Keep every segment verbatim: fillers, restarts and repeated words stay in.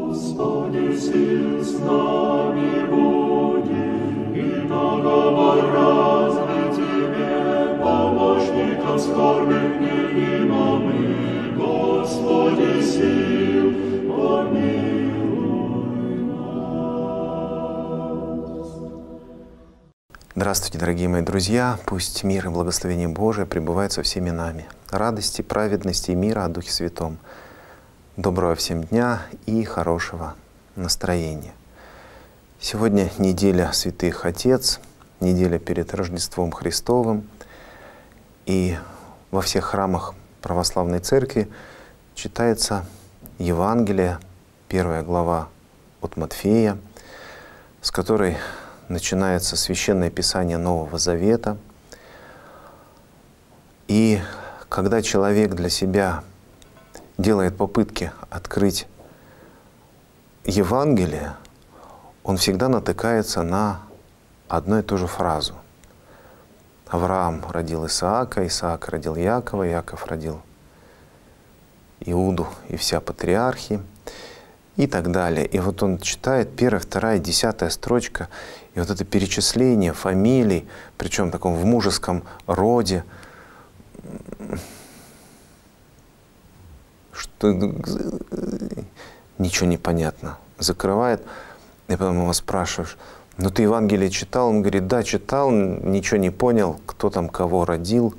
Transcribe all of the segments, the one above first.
Господи, сил с нами буди, и договор разный Тебе, помощником скорбных невима мы, Господи, сил, помилуй нас. Здравствуйте, дорогие мои друзья! Пусть мир и благословение Божие пребывают со всеми нами. Радости, праведности и мира о Духе Святом. Доброго всем дня и хорошего настроения. Сегодня неделя Святых Отец, неделя перед Рождеством Христовым. И во всех храмах Православной Церкви читается Евангелие, первая глава от Матфея, с которой начинается Священное Писание Нового Завета. И когда человек для себя делает попытки открыть Евангелие, он всегда натыкается на одну и ту же фразу. Авраам родил Исаака, Исаак родил Якова, Яков родил Иуду и вся патриархи и так далее. И вот он читает первая, вторая, десятая строчка, и вот это перечисление фамилий, причем таком в мужеском роде, что ничего не понятно. Закрывает, и потом его спрашиваешь: ну ты Евангелие читал? Он говорит: да, читал, ничего не понял, кто там кого родил.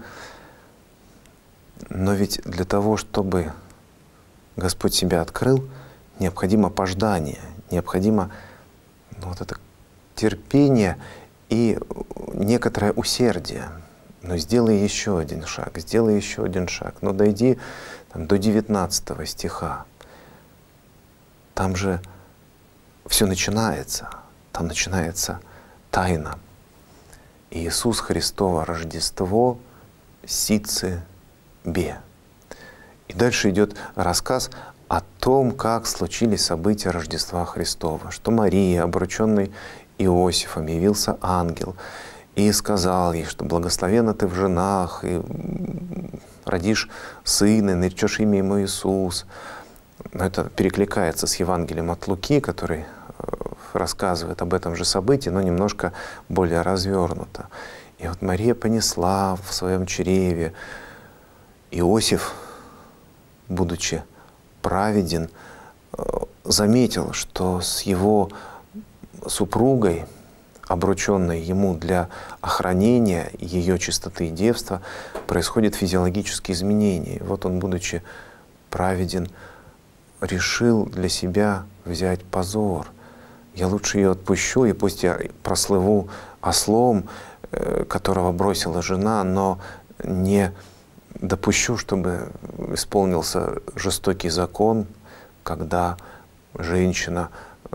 Но ведь для того, чтобы Господь себя открыл, необходимо пождание, необходимо ну, вот это терпение и некоторое усердие. Но сделай еще один шаг, сделай еще один шаг. Но дойди там, до девятнадцатого стиха. Там же все начинается. Там начинается тайна. Иисус Христово Рождество сице бе. И дальше идет рассказ о том, как случились события Рождества Христова. Что Марии, обрученной Иосифом, явился ангел и сказал ей, что благословенна ты в женах, и родишь сына, и наречешь имя ему Иисус. Но это перекликается с Евангелием от Луки, который рассказывает об этом же событии, но немножко более развернуто. И вот Мария понесла в своем чреве. Иосиф, будучи праведен, заметил, что с его супругой, обрученной ему для охранения ее чистоты и девства, происходят физиологические изменения. И вот он, будучи праведен, решил для себя взять позор. Я лучше ее отпущу, и пусть я прослыву ослом, которого бросила жена, но не допущу, чтобы исполнился жестокий закон, когда женщина,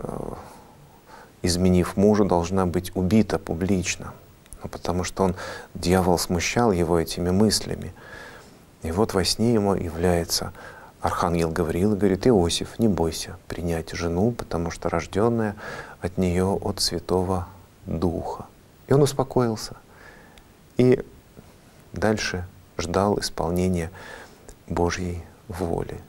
изменив мужа, должна быть убита публично. Ну, потому что он, дьявол, смущал его этими мыслями. И вот во сне ему является архангел Гавриил и говорит: Иосиф, не бойся принять жену, потому что рожденная от нее от Святого Духа. И он успокоился. И дальше ждал исполнения Божьей воли.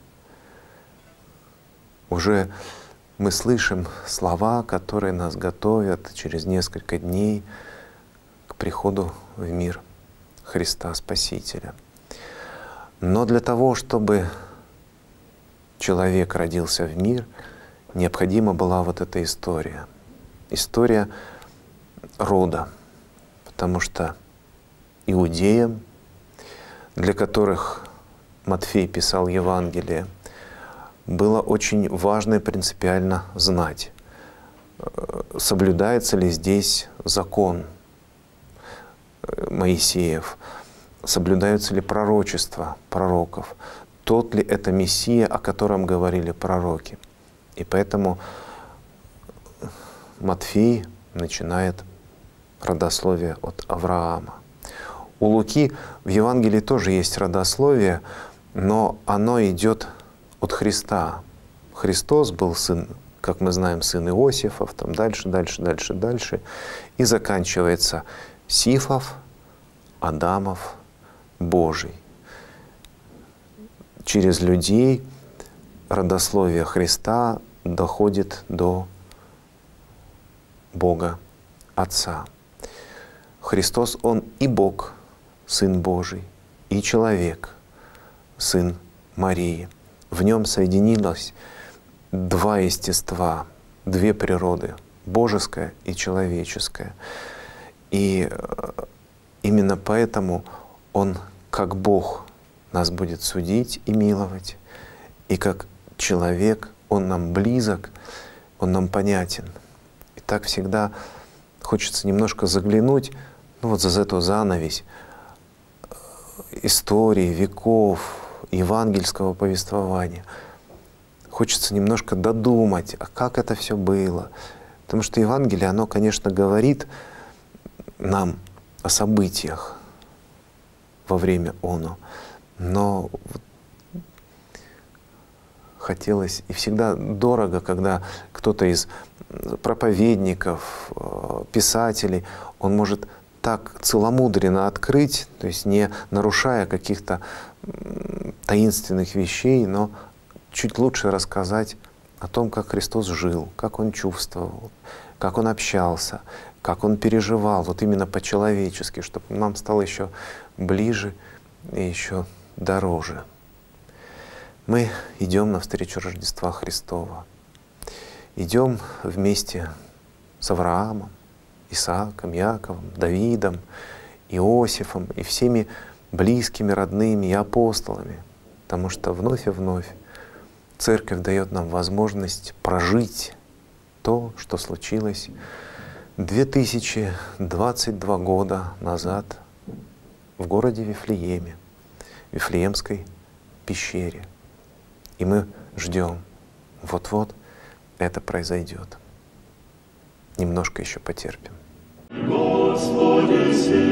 Уже мы слышим слова, которые нас готовят через несколько дней к приходу в мир Христа Спасителя. Но для того, чтобы человек родился в мир, необходима была вот эта история. История рода. Потому что иудеям, для которых Матфей писал Евангелие, было очень важно и принципиально знать, соблюдается ли здесь закон Моисеев, соблюдаются ли пророчества пророков, тот ли это Мессия, о котором говорили пророки. И поэтому Матфей начинает родословие от Авраама. У Луки в Евангелии тоже есть родословие, но оно идет от Христа. Христос был сын, как мы знаем, сын Иосифов, там дальше, дальше, дальше, дальше. И заканчивается Сифов, Адамов, Божий. Через людей родословие Христа доходит до Бога Отца. Христос, Он и Бог, Сын Божий, и человек, Сын Марии. В Нем соединилось два естества, две природы, божеская и человеческая. И именно поэтому Он, как Бог, нас будет судить и миловать, и как человек Он нам близок, Он нам понятен. И так всегда хочется немножко заглянуть ну, вот за эту занавесь истории, веков, евангельского повествования. Хочется немножко додумать, а как это все было. Потому что Евангелие, оно, конечно, говорит нам о событиях во время оно, но хотелось, и всегда дорого, когда кто-то из проповедников, писателей, он может так целомудренно открыть, то есть не нарушая каких-то таинственных вещей, но чуть лучше рассказать о том, как Христос жил, как Он чувствовал, как Он общался, как Он переживал, вот именно по-человечески, чтобы нам стало еще ближе и еще дороже. Мы идем навстречу Рождества Христова. Идем вместе с Авраамом, Исааком, Яковом, Давидом, Иосифом и всеми близкими, родными и апостолами. Потому что вновь и вновь Церковь дает нам возможность прожить то, что случилось две тысячи двадцать два года назад в городе Вифлееме, в Вифлеемской пещере. И мы ждем, вот-вот это произойдет. Немножко еще потерпим. Господи,